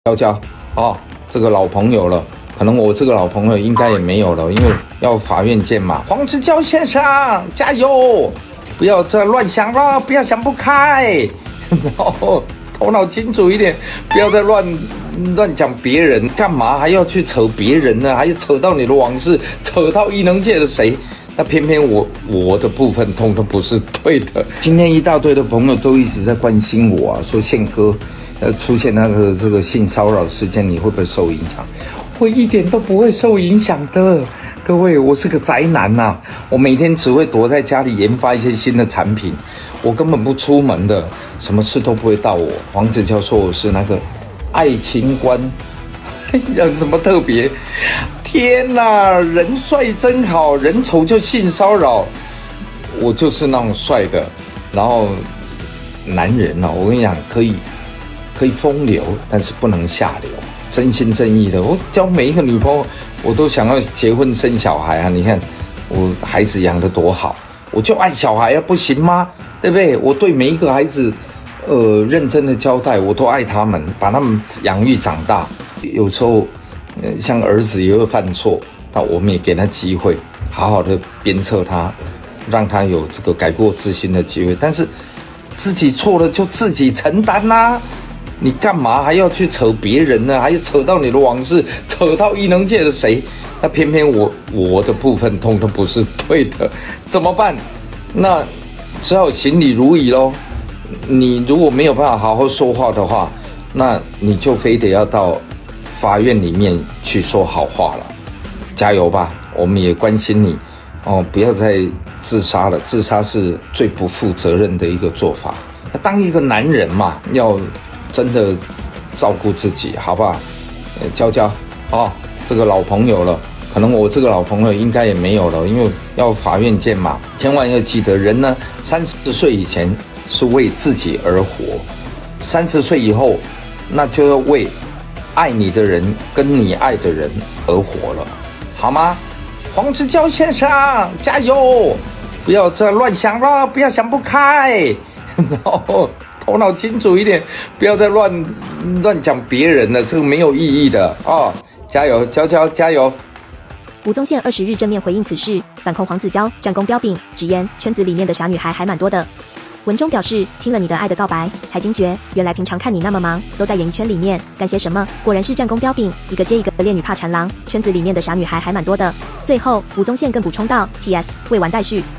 娇娇哦，这个老朋友了，可能我这个老朋友应该也没有了，因为要法院见嘛。黄子佼先生，加油！不要再乱想了，不要想不开，然后头脑清楚一点，不要再乱讲别人，干嘛还要去扯别人呢？还要扯到你的往事，扯到艺能界的谁？那偏偏我的部分通通不是对的。今天一大堆的朋友都一直在关心我啊，说宪哥，出现这个性骚扰事件，你会不会受影响？我一点都不会受影响的。各位，我是个宅男呐，我每天只会躲在家里研发一些新的产品，我根本不出门的，什么事都不会到我。黄子佼说我是那个爱情观，有什么特别？天哪，人帅真好，人丑就性骚扰。我就是那种帅的，然后男人啊，我跟你讲，可以风流，但是不能下流，真心真意的。我交每一个女朋友，我都想要结婚生小孩啊！你看我孩子养得多好，我就爱小孩啊，不行吗？对不对？我对每一个孩子，认真的交代，我都爱他们，把他们养育长大。有时候，像儿子也会犯错，那我们也给他机会，好好的鞭策他，让他有这个改过自新的机会。但是自己错了就自己承担啦。你干嘛还要去扯别人呢？还要扯到你的往事，扯到艺能界的谁？那偏偏我的部分通通不是对的，怎么办？那只好行礼如仪咯。你如果没有办法好好说话的话，那你就非得要到法院里面去说好话了。加油吧，我们也关心你哦，不要再自杀了，自杀是最不负责任的一个做法。当一个男人嘛，要真的照顾自己，好不好？娇娇哦，这个老朋友了，可能我这个老朋友应该也没有了，因为要法院见嘛。千万要记得，人呢，30岁以前是为自己而活，30岁以后，那就要为爱你的人跟你爱的人而活了，好吗？黄子佼先生，加油！不要再乱想了，不要想不开，然后头脑清楚一点，不要再乱讲别人了，这个没有意义的哦。加油，娇娇加油！ 吴宗宪20日正面回应此事，反控黄子佼战功彪炳，直言圈子里面的傻女孩还蛮多的。文中表示，听了你的爱的告白，才惊觉原来平常看你那么忙，都在演艺圈里面干些什么，果然是战功彪炳，一个接一个的恋女怕缠郎，圈子里面的傻女孩还蛮多的。最后，吴宗宪更补充道 ：“P.S. 未完待续。”